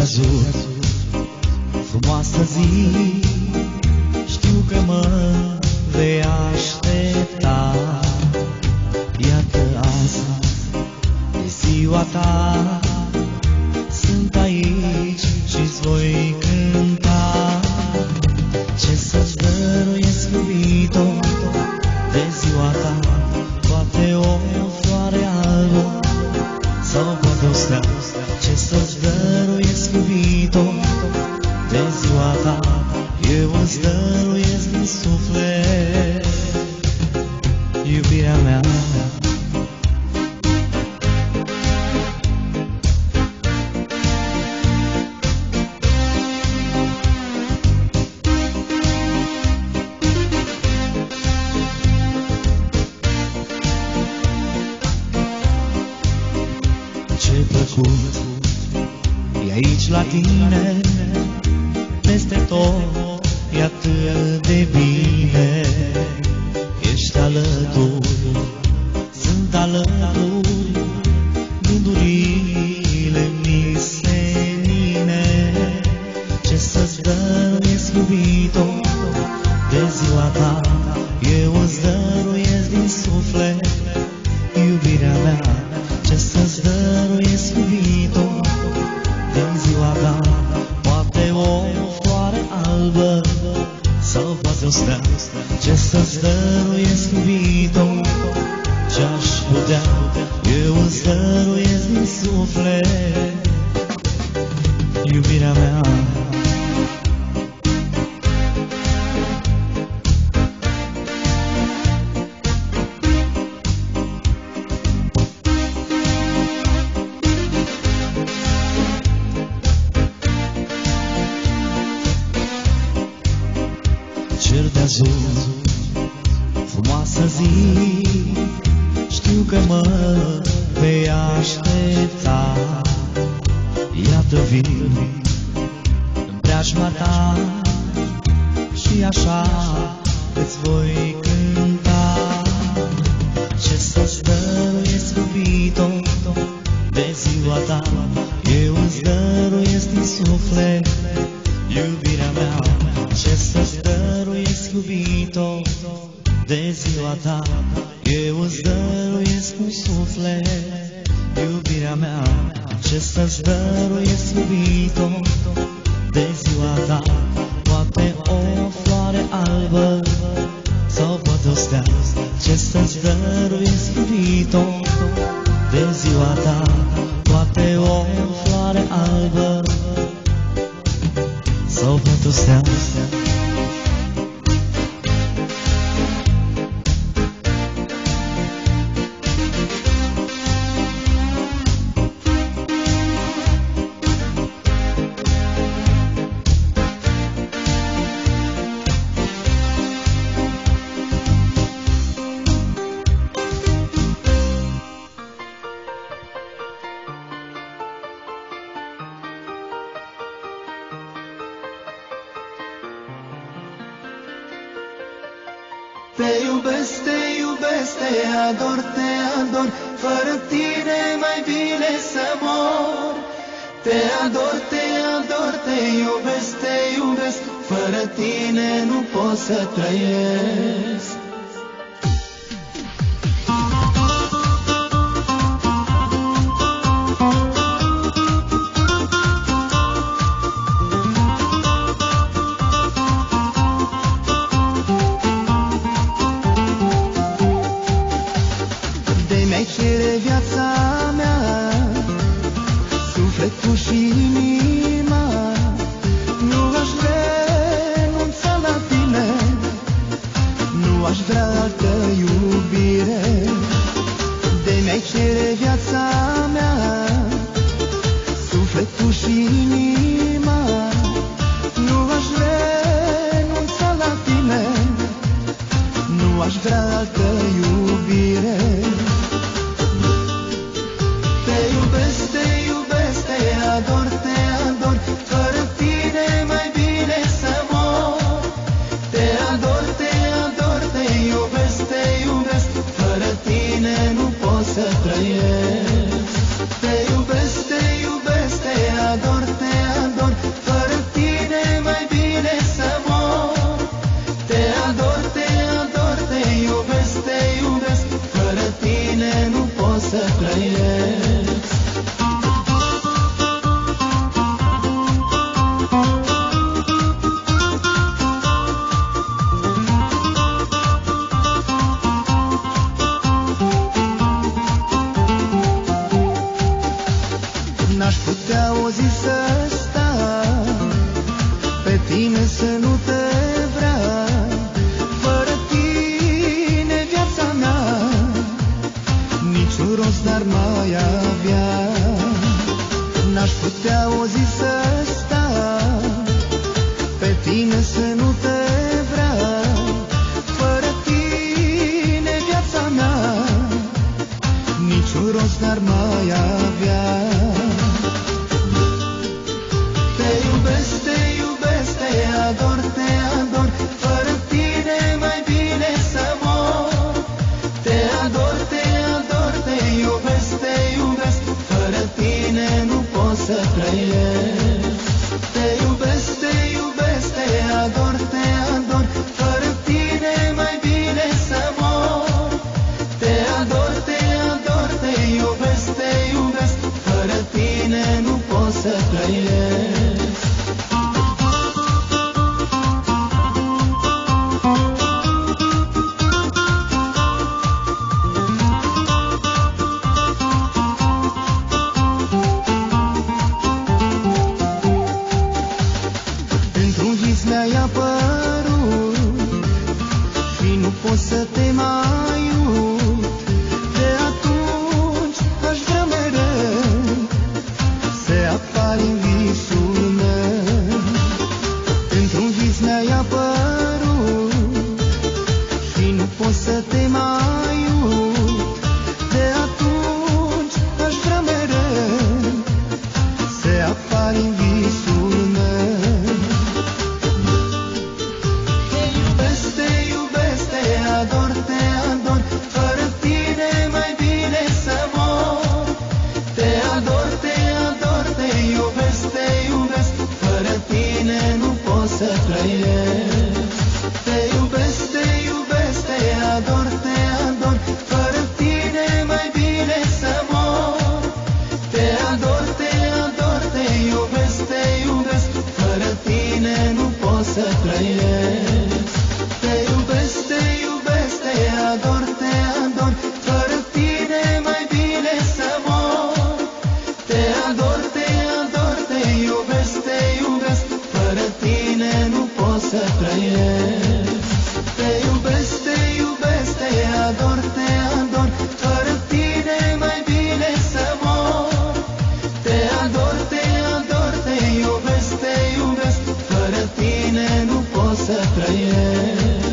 de-azur, frumoasă zi, știu că mă vei aștepta. Iată azi e ziua ta, sunt aici și-ți voi cânta. Ce să-ți dăruiesc, iubito, de ziua ta, poate o floare albă sau poate o stea. Ce să-ți dăruiesc, iubito, de ziua ta, eu îți dăruiesc din suflet iubirea mea. Ce plăcut e aici la tine, peste tot e atât de bine. Ești alături, sunt alături, gândurile mi senine. Ce să-ți dăruiesc, iubito, de ziua ta, eu îți dăruiesc din suflet iubirea mea. Ce să-ți dăruiesc, iubito, de ziua ta, poate o floare albă sau poate o stea. Ce să-ți dăruiesc, iubito, ce-aș putea, eu îți dăruiesc din suflet iubirea mea. Cer de-azur, frumoasă zi, știu că mă vei aștepta. Iată vin în preajma ta și așa îți voi cânta. Ce să-ți dăruiesc, iubito, de ziua ta, eu îți dăruiesc din suflet iubirea mea. Ce să-ți dăruiesc, iubito, de ziua ta, eu îți dăruiesc un suflet iubirea mea. Ce să-ți dăruiesc, iubito, de ziua ta, poate o floare albă sau poate o stea. Ce să-ți dăruiesc, iubito, de ziua ta, poate o floare albă sau poate o stea. Te iubesc, te ador, fără tine mai bine să mor. Te ador, te iubesc, fără tine nu pot să trăiesc. Sufletul și inima, nu aș renunța la tine, nu aș vrea altă iubire. De mi-ai cere viața mea, sufletul și inima, nu aș renunța la tine, nu aș vrea altă iubire. Ador, fără tine mai bine să mor. Te ador, te iubesc, fără tine nu pot să trăiesc. Te iubesc, te ador, trăiesc. N-aș putea o zi să stau pe tine să nu te vreau. Fără tine viața mea niciun rost n-ar mai avea. N-aș putea o zi să stau pe tine să nu te vreau. Fără tine viața mea niciun rost n-ar mai avea. Te iubesc, te iubesc, te ador, te ador. Fără tine mai bine să mor. Te ador, te ador, te iubesc, te iubesc. Fără tine nu pot să trăiesc. Te iubesc, te iubesc, te ador, te ador. Fără tine mai bine să mor. Te ador, te ador, te iubesc, te iubesc. Fără tine nu pot să trăiesc. Într-un vis mi-ai apărut și nu pot să te mai uit. De atunci aș vrea mereu să apari în visul meu. Într-un vis mi-ai apărut și nu pot să te mai uit. De atunci aș vrea mereu să apari în visul meu. Te iubesc, te iubesc, te ador, te ador. Fără tine mai bine să mor. Te ador, te ador, te iubesc, te iubesc. Fără tine nu pot să trăiesc. Te iubesc, te iubesc, te ador, te ador. Fără tine mai bine să mor. Te ador, te ador, te iubesc, te iubesc. Fără tine nu pot să trăiesc. Te iubesc, te iubesc, te ador, te ador. Fără tine mai bine să mor. Te ador, te ador, te iubesc, te iubesc. Fără tine nu pot să trăiesc. Te iubesc, te iubesc, te ador, te ador. Fără tine mai bine să mor. Te ador, te ador, te iubesc, te iubesc. Fără tine nu pot să trăiesc.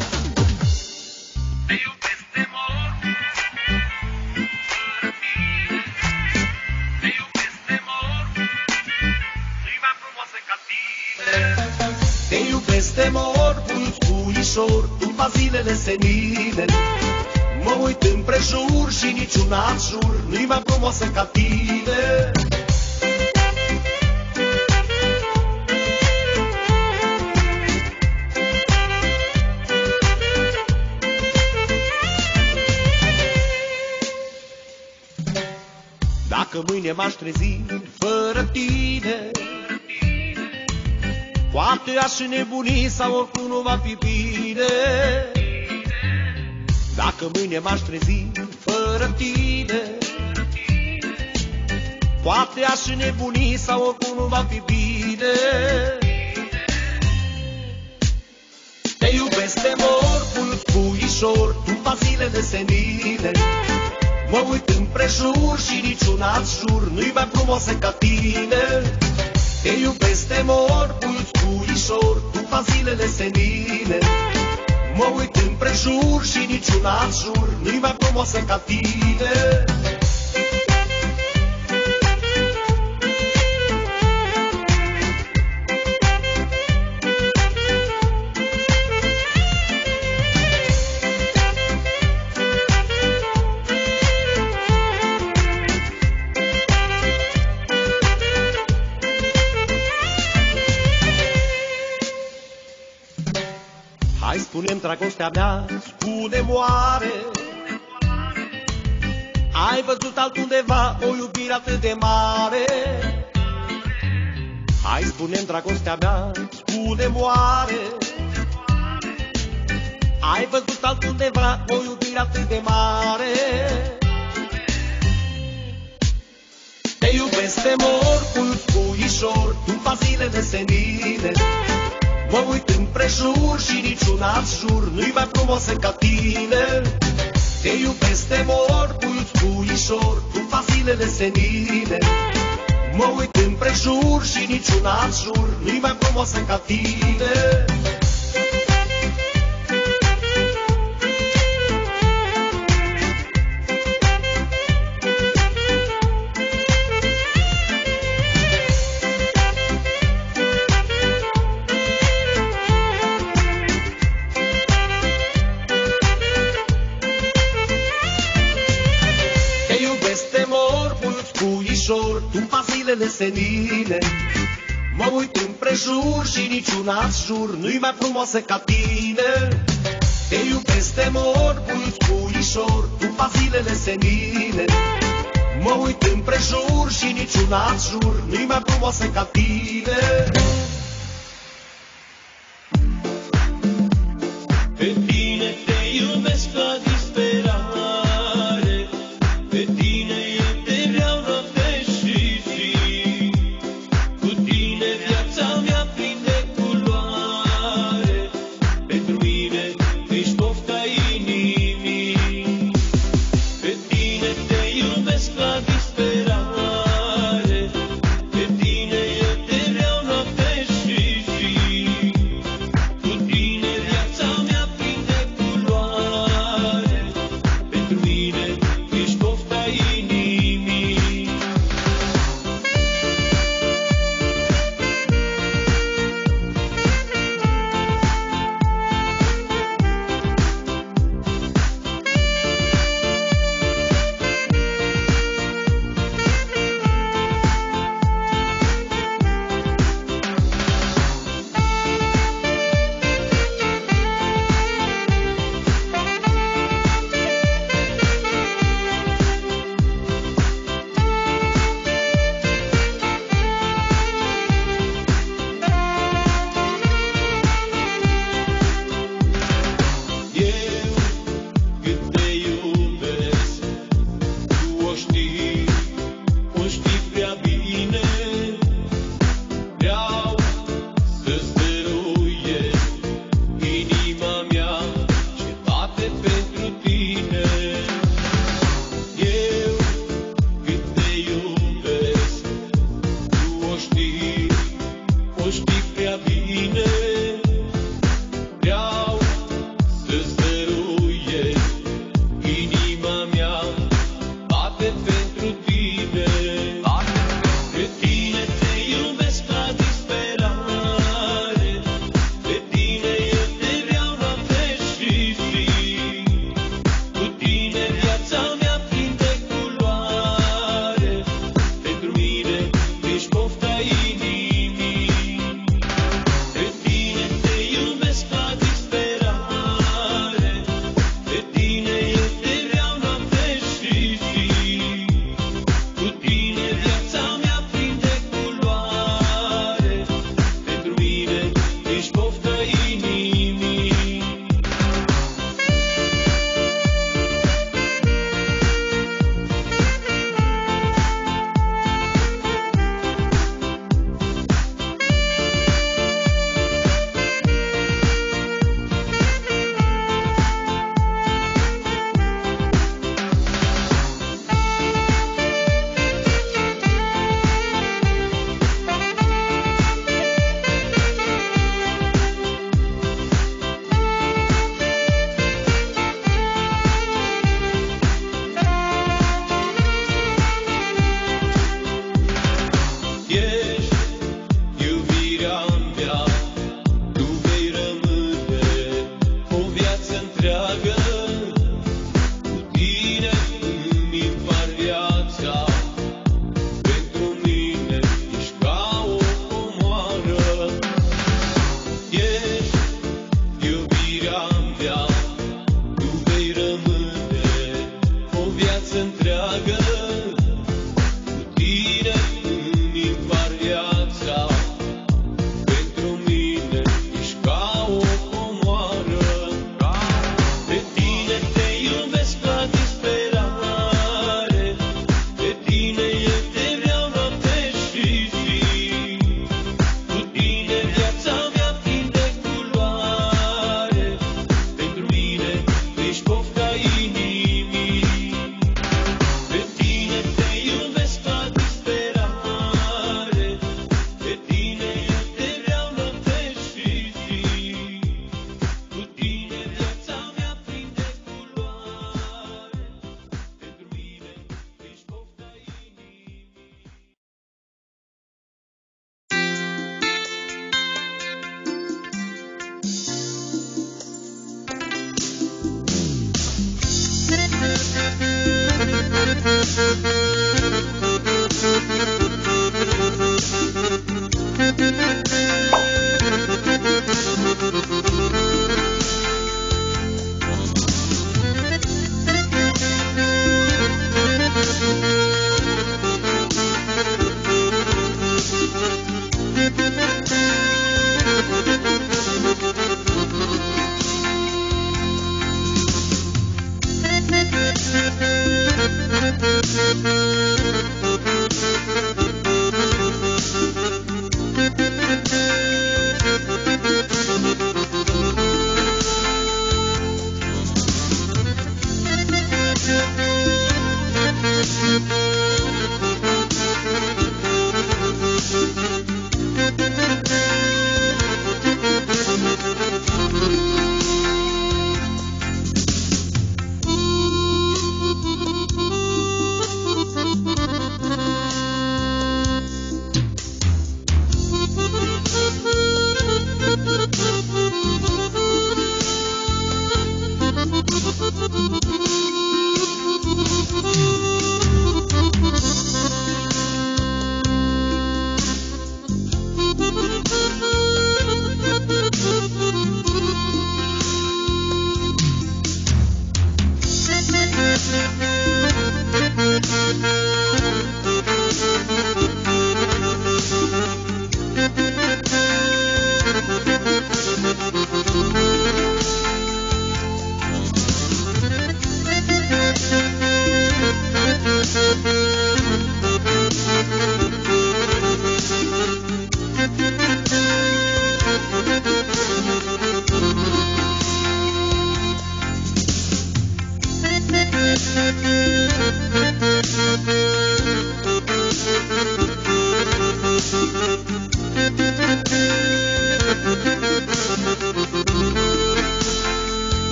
Te iubesc, te mor. Fără tine. Te iubesc, te mor. Nu-i mai frumoasă ca tine. Te iubesc, te mor, cu-ți puișor, după zilele senine. Mă uit împrejur și niciun alt jur nu-i mai frumoasă ca tine. Dacă mâine m-aș trezi fără tine, poate aș înnebuni sau oricum nu va fi bine. Dacă mâine m-aș trezi fără tine, poate aș înnebuni sau oricum nu va fi bine. Te iubesc, te mor, cu-ți puișor, după zilele senine. Mă uit împrejur și niciun alt jur nu-i mai frumoasă ca tine. Te iubesc, te mor, cu-ți puișor, după zilele senine. Mă uit împrejur și niciun alt jur nu-i mai frumoasă ca tine. Hai, spune-mi, dragostea mea, spune-mi oare, Ai văzut altundeva o iubire atât de mare? Hai, spune-mi, dragostea mea, spune moare. Ai văzut altundeva o iubire atât de mare? Te iubesc, te mor cu puișor, după zile de senine. Mă uit împrejur și niciun alt jur nu-i mai frumos ca tine. Te iubesc, te mor cu puișor, după zile de senine. Mă uit împrejur și niciun alt jur nu-i mai frumos ca tine. După zilele senine, mă uit împrejur și niciun alt jur nu-i mai frumoasă ca tine. Te iubesc, te mor, puișor, după zilele senine. Mă uit împrejur și niciun alt jur nu-i mai frumoasă ca tine. Pe tine te iubesc la disperare, pe tine eu te vreau noapte și zi. Cu tine viața mea prinde culoare, pentru mine ești pofta inimii. Pe tine te iubesc la disperare, pe tine eu te vreau noapte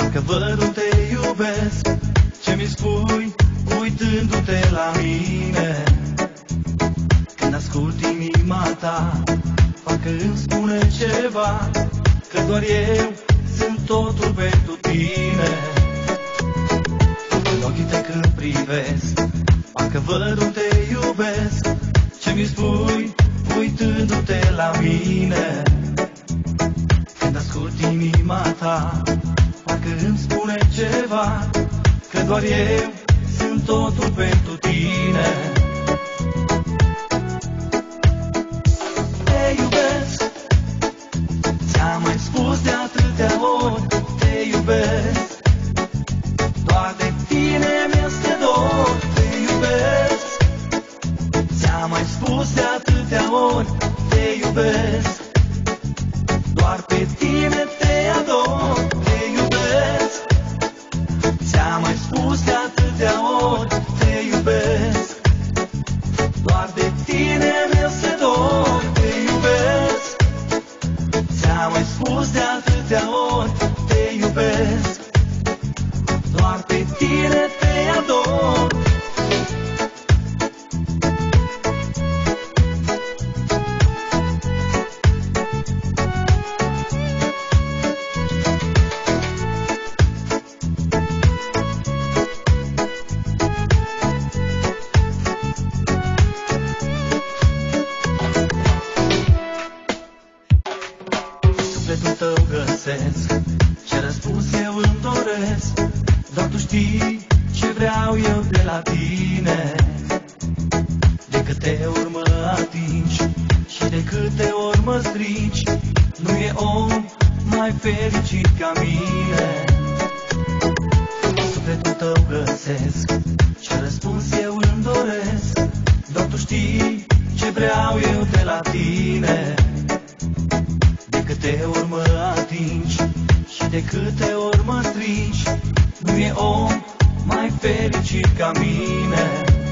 Parcă văd unde te iubesc, ce mi spui uitându-te la mine. Când ascult inima ta, parcă îmi spune ceva, că doar eu sunt totul pentru tine. În ochii tăi când privesc, parcă văd unde te iubesc, ce mi spui uitându-te la mine. Când ascult inima ta, parcă îmi spune ceva, că doar eu sunt totul pentru tine. Te iubesc, ți-am mai spus de atâtea ori, te iubesc, doar de tine mi-este dor. Te iubesc, ți-am mai spus de atâtea ori, te iubesc, doar pe tine te ador. Te iubesc, ți-am mai spus de atâtea ori, te iubesc, doar de tine mi-este dor. Te iubesc, ți-am mai spus de atâtea ori, te iubesc, doar pe tine te ador. Sufletul tău găsesc, ce răspuns eu îmi doresc, doar tu știi ce vreau eu de la tine. De câte ori mă atingi și de câte ori mă strigi, nu e om mai fericit ca mine. Sufletul tău găsesc, ce răspuns eu îmi doresc, doar tu știi ce vreau eu de la tine. De câte ori mă atingi și de câte ori mă strigi, nu e om mai fericit ca mine.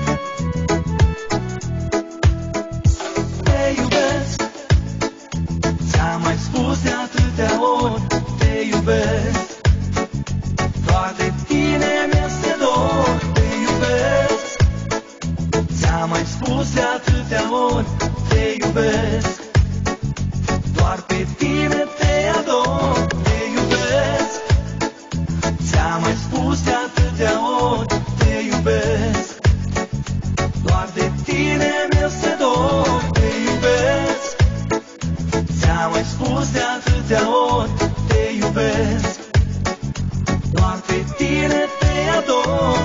Te iubesc, ți-am mai spus de atâtea ori, te iubesc, doar de tine mi-este dor. Te iubesc, ți-am mai spus de atâtea ori, te iubesc, doar pe tine te ador. Te iubesc, ți-am mai spus de atâtea ori, te iubesc, doar de tine mi-este dor. Te iubesc, ți-am mai spus de atâtea ori, te iubesc, doar pe tine te ador.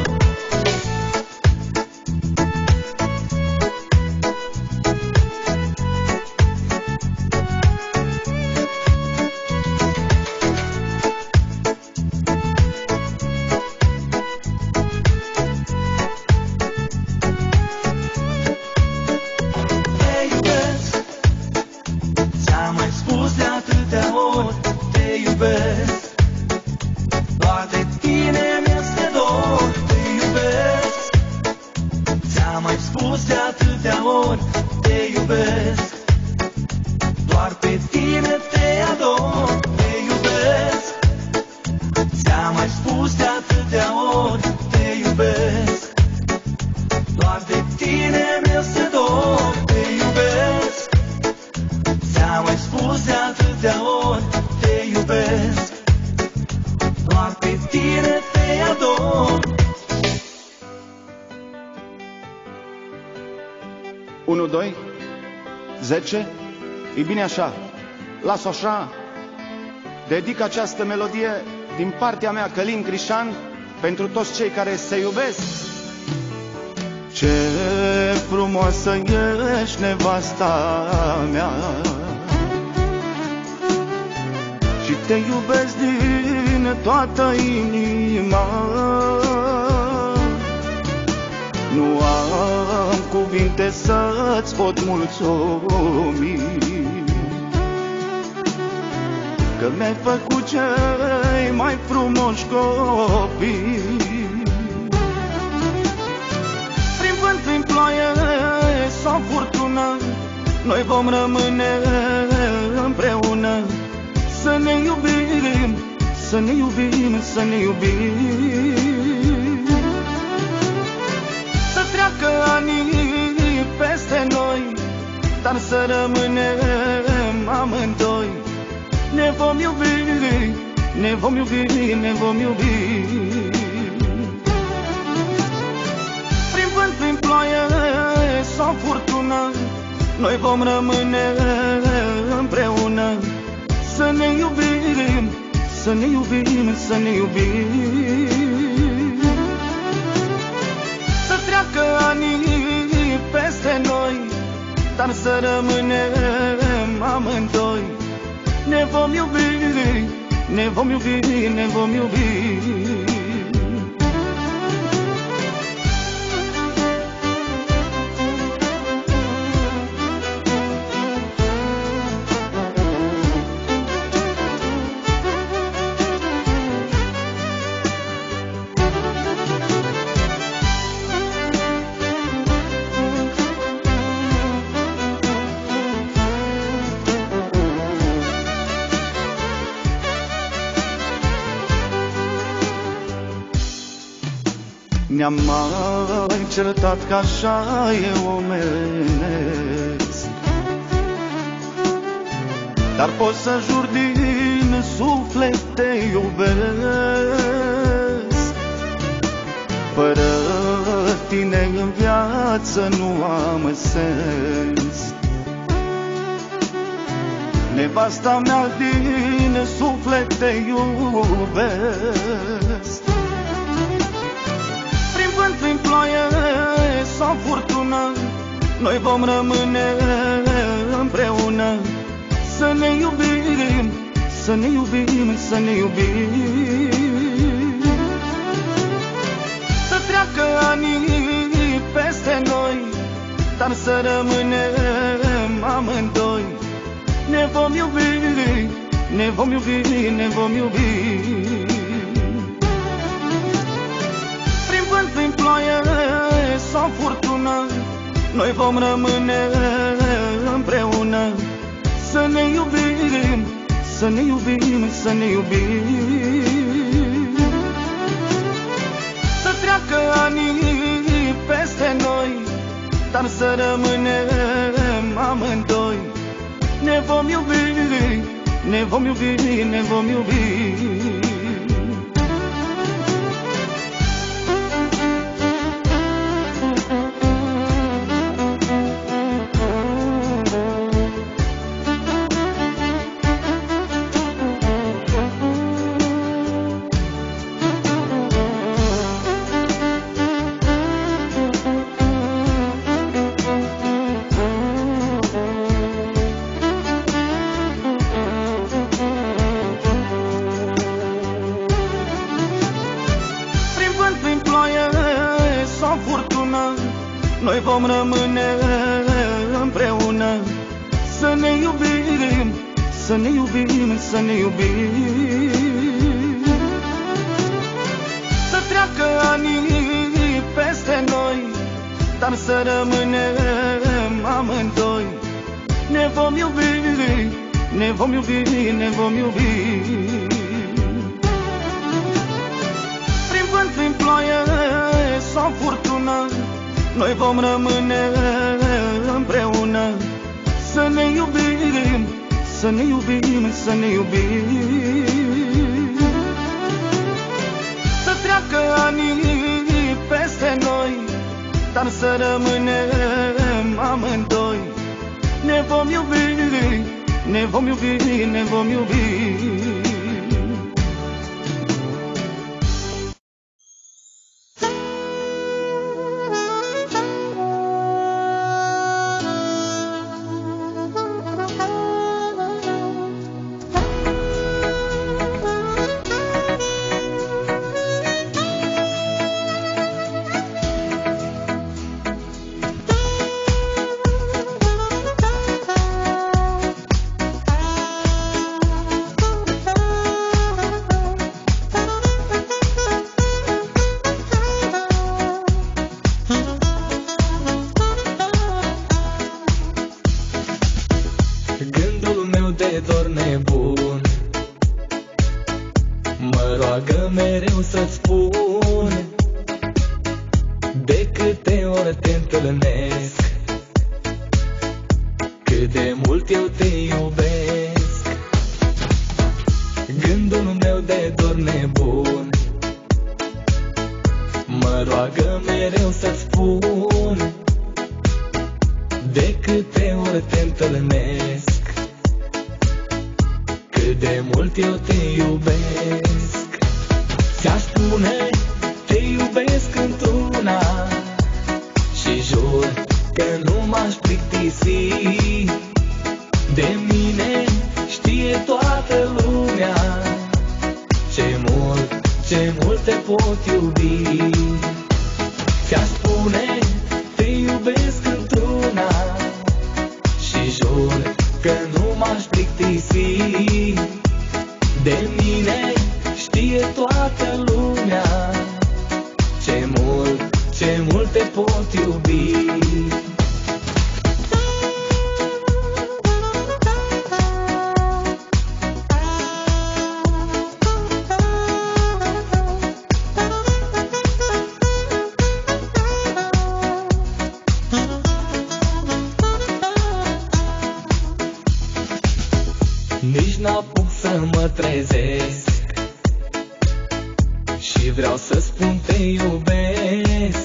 Ți-am mai spus de atâtea ori, te iubesc, doar de tine mi-este dor. Te iubesc, ți-am mai spus de atâtea ori, te iubesc, doar pe tine te ador. Te iubesc, ți-am mai spus de atâtea ori, te iubesc, doar de tine mi-este dor. Te iubesc, ți-am mai spus de atâtea ori, te iubesc, doar pe tine te ador. 1, 2, 10, e bine așa, las-o așa. Dedic această melodie din partea mea, Călin Crișan, pentru toți cei care se iubesc. Ce frumoasă ești, nevasta mea, și te iubesc din toată inima. Nu am cuvinte să-ți pot mulțumi, că mi-ai făcut cei mai frumoși copii. Prin vânt, prin ploaie sau furtună, noi vom rămâne împreună. Să ne iubim, să ne iubim, să ne iubim. Să treacă anii peste noi, dar să rămânem amândoi. Ne vom iubi, ne vom iubi, ne vom iubi. Prin vânt, prin ploaie sau furtună, noi vom rămâne împreună. Să ne iubim, să ne iubim, să ne iubim. Să treacă anii peste noi, dar să rămânem amândoi. Ne vom iubi, ne vom iubi, ne vom iubi. Ne-am mai certat că așa e omenesc, dar pot să jur din suflet te iubesc. Fără tine în viață nu am sens. Nevasta mea din suflet te iubesc. Prin ploaie sau furtună, noi vom rămâne împreună. Să ne iubim, să ne iubim, să ne iubim. Să treacă anii peste noi, dar să rămânem amândoi. Ne vom iubi, ne vom iubi, ne vom iubi. Prin ploaie sau furtună, noi vom rămâne împreună. Să ne iubim, să ne iubim, să ne iubim. Să treacă anii peste noi, dar să rămânem amândoi. Ne vom iubi, ne vom iubi, ne vom iubi. Noi vom rămâne împreună. Să ne iubim, să ne iubim, să ne iubim. Să treacă anii peste noi, dar să rămânem amândoi. Ne vom iubi, ne vom iubi, ne vom iubi. Prin vânt, prin ploaie sau furtună, noi vom rămâne împreună. Să ne iubim, să ne iubim, să ne iubim. Să treacă anii peste noi, dar să rămânem amândoi. Ne vom iubi, ne vom iubi, ne vom iubi. viață mereu să-ți spun, de câte ori te întâlnesc, cât de mult eu te iubesc. Gândul meu de dor nebun mă roagă mereu să-ți spun, de câte ori te întâlnesc, cât de mult eu te iubesc. Ți-aș spune te iubesc într-una și jur că nu m-aș plictisi. De mine știe toată lumea ce mult te pot iubi. Ți-aș spune te iubesc într-una și jur că nu m-aș plictisi. De mine știe toată lumea ce mult te pot iubi. Nici n-apuc să mă trezesc și vreau să spun te iubesc.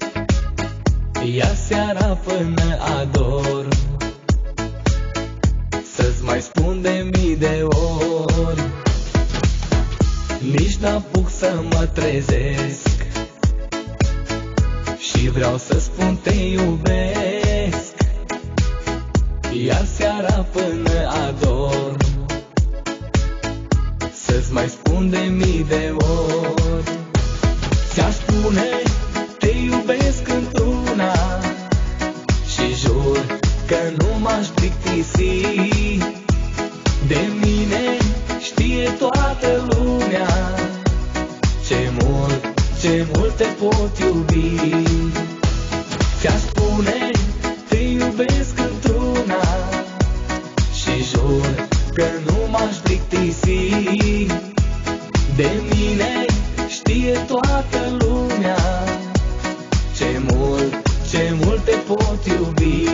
Ia seara până adorm, să-ți mai spun de mii de ori. Nici n-apuc să mă trezesc și vreau să spun te iubesc. Ia seara până adorm, să-ți mai spun de mii de ori. Ți-aș spune te iubesc într-una și jur că nu m-aș plictisi. De mine știe toată lumea ce mult te pot iubi. Ți-aș spune te iubesc într-una și jur că nu m-aș plictisi. De mine știe toată lumea ce mult te pot iubi.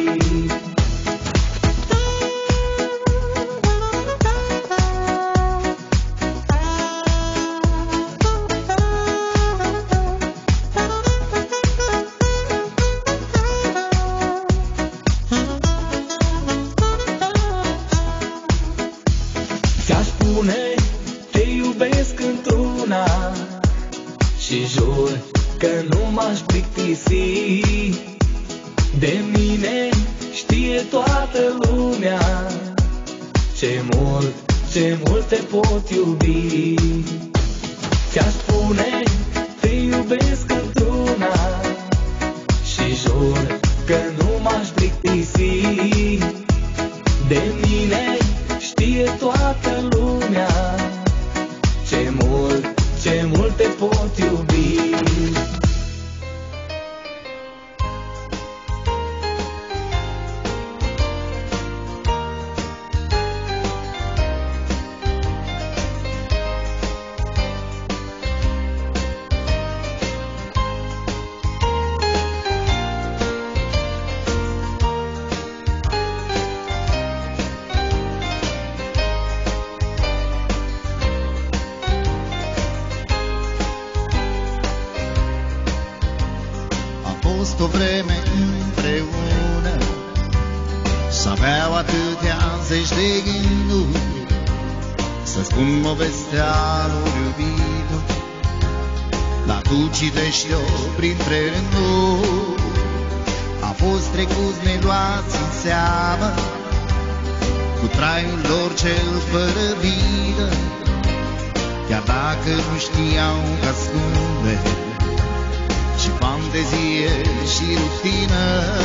Ți-aș spune te iubesc într-una și jur că nu m-aș plictisi. De mine știe toată lumea ce mult te pot iubi. Ți-aș spune te iubesc într-una și jur că nu m-aș plictisi. De mine știe toată lumea ce mult te pot iubi. O vreme împreună, s-aveau atâtea zeci de gânduri, să spun povestea lor iubită, dar tu citești-o printre rânduri. A fost trecuți neluați în seamă, cu traiul lor cel fără vidă, chiar dacă nu știau că ascunde și fantezie și rutină.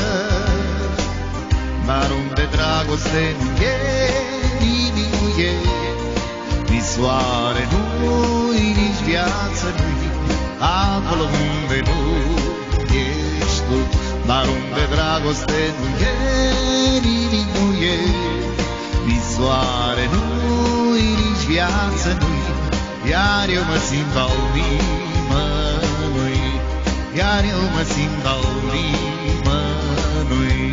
Dar unde dragoste nu e, nimic nu e, nici soare nu-i, nici viață nu-i, acolo unde nu ești tu. Dar unde dragoste nu e, nimic nu e, nici soare nu-i, nici viață nu-i, iar eu mă simt al nimănui, iar eu mă simt al nimănui.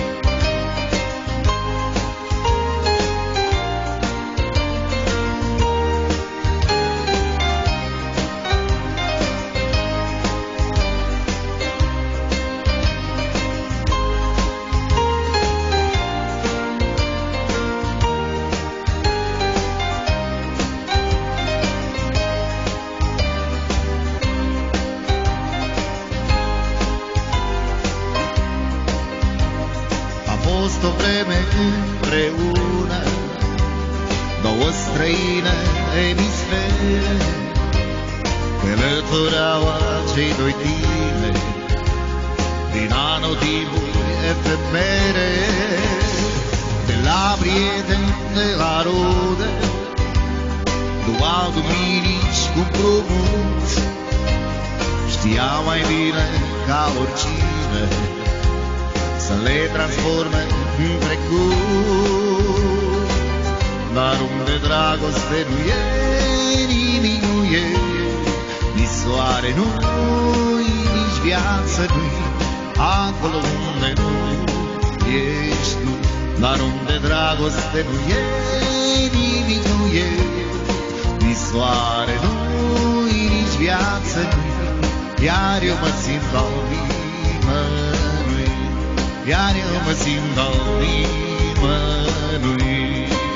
O vreme împreună, două străine emisfere, călătoreau acei doi tineri din anotimpuri efemere. De la prieteni, de la rude, luau duminici cu împrumut, știa mai bine ca oricine să le transforme în trecut. Dar unde dragoste nu e, nimic nu e, nici soare nu-i, nici viață nu-i, acolo unde nu ești tu. Dar unde dragoste nu e, nimic nu e, nici soare nu-i, nici viață nu-i, iar eu mă simt al nimănui, iar eu mă simt al nimănui.